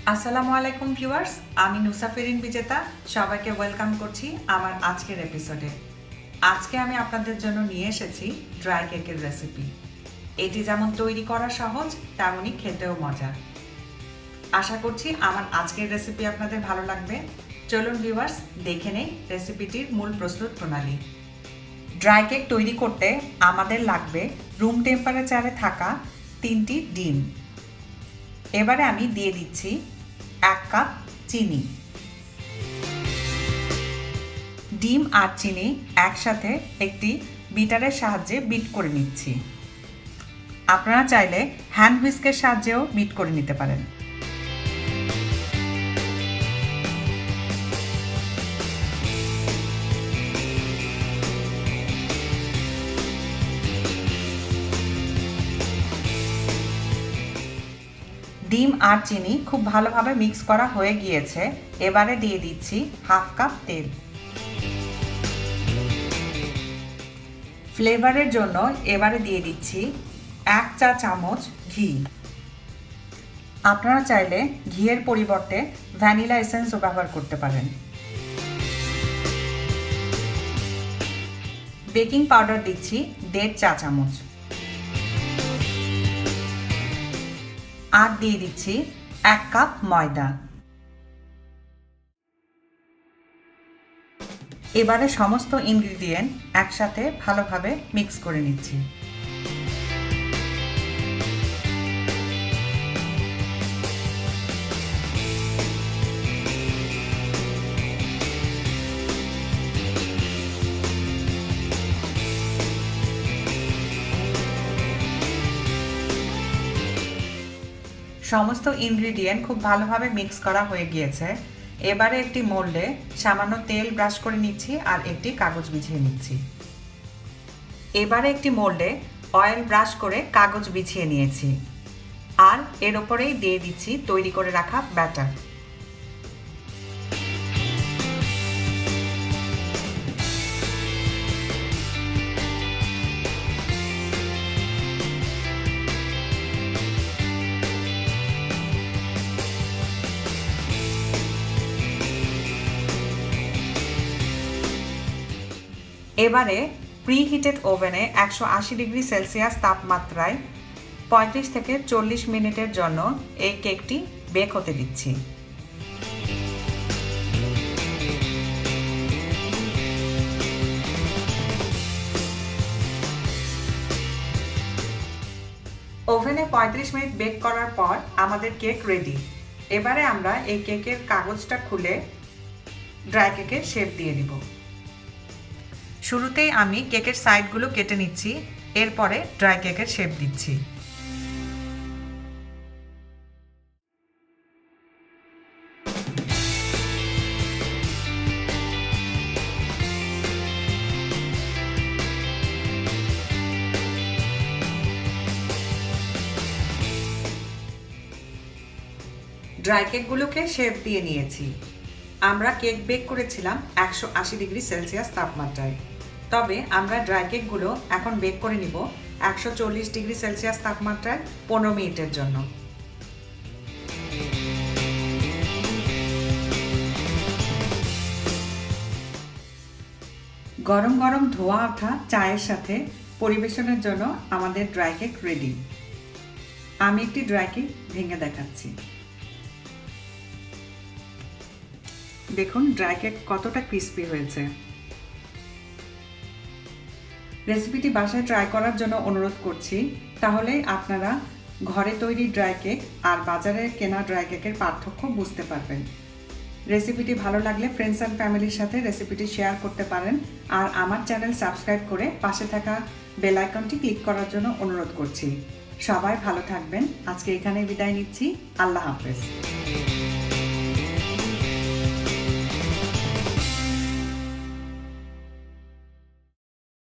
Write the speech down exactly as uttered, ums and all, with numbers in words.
আসসালামু আলাইকুম ভিউয়ার্স, আমি নুসা ফেরিন বিজেতা সবাইকে ওয়েলকাম করছি আমার আজকের এপিসোডে। আজকে আমি আপনাদের জন্য নিয়ে এসেছি ড্রাই কেকের রেসিপি। এটি যেমন তৈরি করা সহজ তেমনই খেতেও মজা। আশা করছি আমার আজকের রেসিপি আপনাদের ভালো লাগবে। চলুন ভিউয়ার্স, দেখে নেই রেসিপিটির মূল প্রস্তুত প্রণালী। ড্রাই কেক তৈরি করতে আমাদের লাগবে রুম টেম্পারেচারে থাকা তিনটি ডিম। এবারে আমি দিয়ে দিচ্ছি এক কাপ চিনি। ডিম আর চিনি একসাথে একটি বিটারের সাহায্যে বিট করে নিচ্ছি। আপনারা চাইলে হ্যান্ড হুইস্কের সাহায্যেও বিট করে নিতে পারেন। ডিম আর চিনি খুব ভালোভাবে মিক্স করা হয়ে গিয়েছে। এবারে দিয়ে দিচ্ছি হাফ কাপ তেল। ফ্লেভারের জন্য এবারে দিয়ে দিচ্ছি এক চা চামচ ঘি। আপনারা চাইলে ঘিয়ের পরিবর্তে ভ্যানিলা এসেন্সও ব্যবহার করতে পারেন। বেকিং পাউডার দিচ্ছি দেড় চা চামচ। আর দিয়ে দিচ্ছি এক কাপ ময়দা। এবারে সমস্ত ইনগ্রিডিয়েন্ট একসাথে ভালোভাবে মিক্স করে নিচ্ছি। সমস্ত ইনগ্রিডিয়েন্ট খুব ভালোভাবে মিক্স করা হয়ে গিয়েছে। এবারে একটি মোল্ডে সামান্য তেল ব্রাশ করে নিচ্ছি আর একটি কাগজ বিছিয়ে নিচ্ছি। এবারে একটি মোল্ডে অয়েল ব্রাশ করে কাগজ বিছিয়ে নিয়েছি আর এর ওপরেই দিয়ে দিচ্ছি তৈরি করে রাখা ব্যাটার। এবারে প্রিহিটেড ওভেনে একশো আশি ডিগ্রি সেলসিয়াস তাপমাত্রায় পঁয়ত্রিশ থেকে চল্লিশ মিনিটের জন্য এই কেকটি বেক হতে দিচ্ছি। ওভেনে পঁয়ত্রিশ মিনিট বেক করার পর আমাদের কেক রেডি। এবারে আমরা এই কেকের কাগজটা খুলে ড্রাই কেকের শেপ দিয়ে দিব। শুরুতেই আমি কেকের সাইডগুলো কেটে নিচ্ছি, এরপরে ড্রাই কেকের শেপ দিচ্ছি। ড্রাই কেকগুলোকে শেপ দিয়ে নিয়েছি। আমরা কেক বেক করেছিলাম একশো আশি ডিগ্রি সেলসিয়াস তাপমাত্রায়, তবে আমরা ড্রাই কেকগুলো এখন বেক করে নিব একশো চল্লিশ ডিগ্রি সেলসিয়াস তাপমাত্রায় পনেরো মিনিটের জন্য। গরম গরম ধোয়া ওঠা চায়ের সাথে পরিবেশনের জন্য আমাদের ড্রাই কেক রেডি। আমি একটি ড্রাই কেক ভেঙে দেখাচ্ছি। দেখুন ড্রাই কেক কতটা ক্রিস্পি হয়েছে। রেসিপিটি বাসায় ট্রাই করার জন্য অনুরোধ করছি, তাহলে আপনারা ঘরে তৈরি ড্রাই কেক আর বাজারে কেনা ড্রাই কেকের পার্থক্য বুঝতে পারবেন। রেসিপিটি ভালো লাগলে ফ্রেন্ডস অ্যান্ড ফ্যামিলির সাথে রেসিপিটি শেয়ার করতে পারেন আর আমার চ্যানেল সাবস্ক্রাইব করে পাশে থাকা বেল আইকনটি ক্লিক করার জন্য অনুরোধ করছি। সবাই ভালো থাকবেন। আজকে এখানেই বিদায় নিচ্ছি। আল্লাহ হাফেজ।